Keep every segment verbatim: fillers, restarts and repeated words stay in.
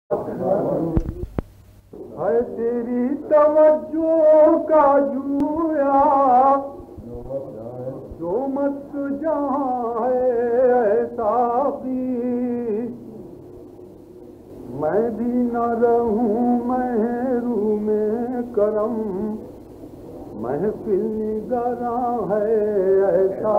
है तेरी तवज्जो का जूया जो मत जहाँ है साकी, मैं भी न रहूं महरूम करम, महफिल निगरा है ऐसा।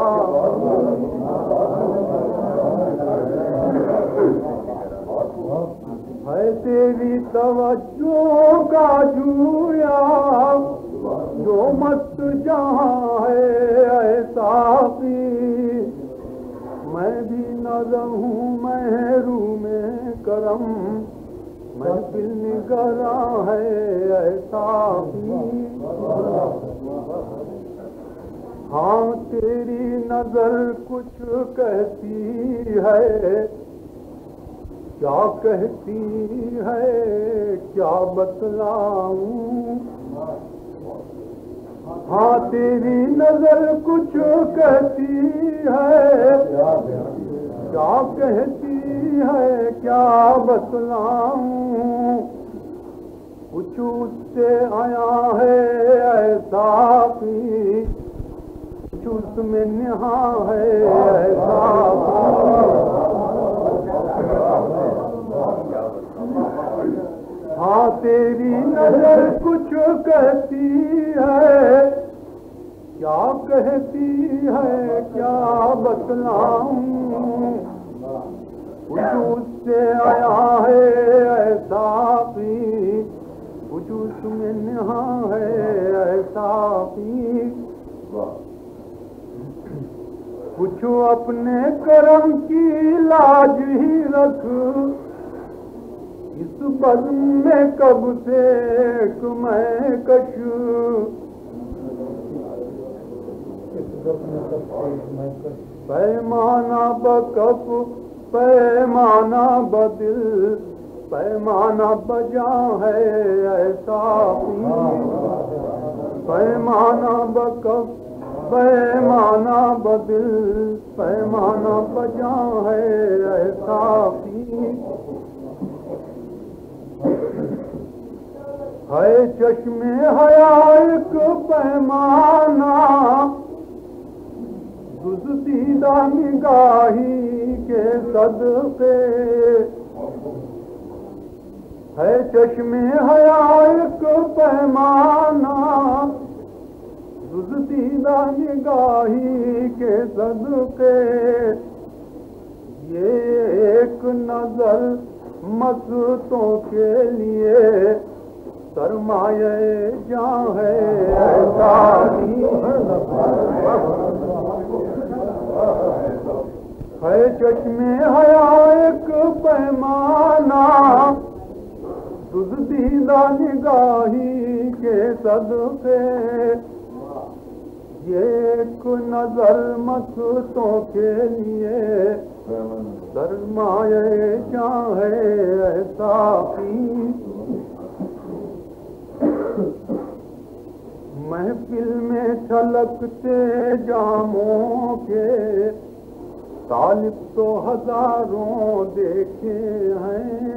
है तेरी तवज्जो का जूया जो मस्त जहाँ है ऐसा भी, मैं भी न रहूं महरूम करम, महफिल निगरा है ऐसा भी। हाँ तेरी नजर कुछ कहती है, क्या कहती है क्या बतलाऊं। हाँ तेरी नजर कुछ कहती है, क्या कहती है क्या बतलाऊं। कुछ उससे आया है ऐसा भी, कुछ उसमें निहा है ऐसा। हाँ तेरी नजर कुछ कहती है, क्या कहती है क्या बतलाऊं। कुछ उससे आया है ऐसा भी, कुछ उसमें निहा है ऐसा भी। कुछ अपने कर्म की लाज ही रख, इस बज़्म में कब से एक मैं कश। पैमाना बकफ पैमाना बदिल, पैमाना बजा है ऐसा भी। पैमाना बकफ पैमाना बदिल, पैमाना बजा है ऐसा भी। है चश्मे हया एक पैमाना, दुज़दीदा निगाही के सदक़े। है चश्मे हया एक पैमाना, दुज़दीदा निगाही के सदक़े। ये एक नजर मस्तों के लिए सरमाए जां है ऐसा ही। है चश्मे हया एक पैमाना, दुज़दीदा निगाही के सदक़े। ये एक नजर मस्तों के लिए सरमाए जां है ऐसा ही। महफिल में छलकते जामों के तालिब तो हजारों देखे हैं।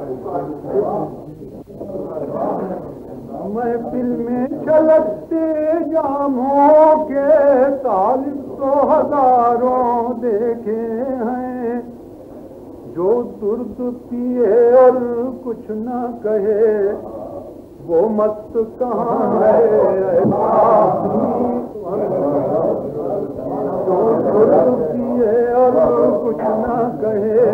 महफिल में छलकते जामों के तालिब तो हजारों देखे हैं। जो दुर्द पिए और कुछ न कहे, वो मस्त कहाँ है ऐसा भी। जो दुर्द पिए और कुछ न कहे,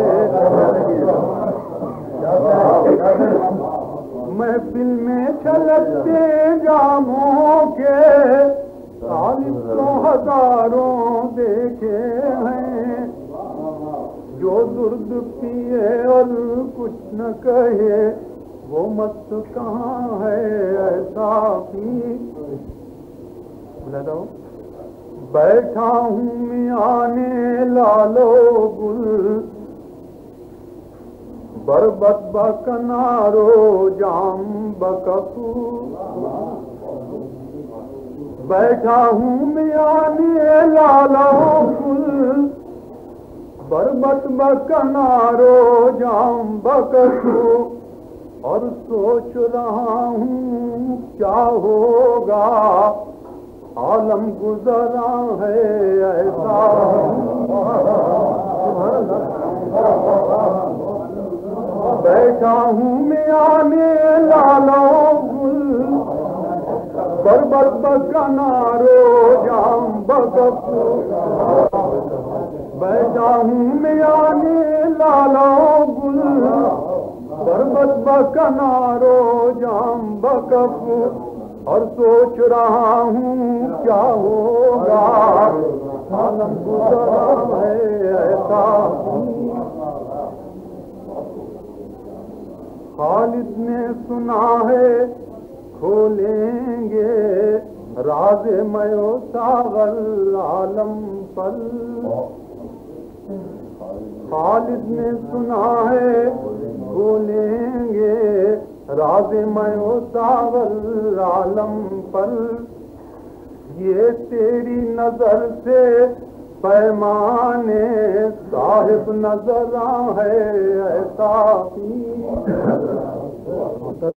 महफिल में छलकते जामों के तालिब तो हजारों देखे हैं। जो दुर्द पिए और कुछ न कहे, वो मस्त कहाँ है ऐसा भी। बैठा हूँ मियाने लालो गुल, बरबत बकनारो जाम बकफू। बैठा हूँ मियाने लालो गुल, बरबत बकनारो जाम बकफू। और सोच रहा हूँ क्या होगा, आलम गुजरा है ऐसा। बैठा हूँ मैं आने लालो गुल, बरबर बकनारो जाम बकफ। बैठा हूँ मैं आने लालो गुल, बरबर बकनारो जाम बकफ। और सोच रहा हूँ क्या होगा, आलम गुजरा है ऐसा। खालिद ने सुना है खोलेंगे राज मयो सागल आलम पल। खालिद ने सुना है खोलेंगे राज मयो सागल आलम पल। ये तेरी नजर से पैमाने साहिब नजर है ऐसा।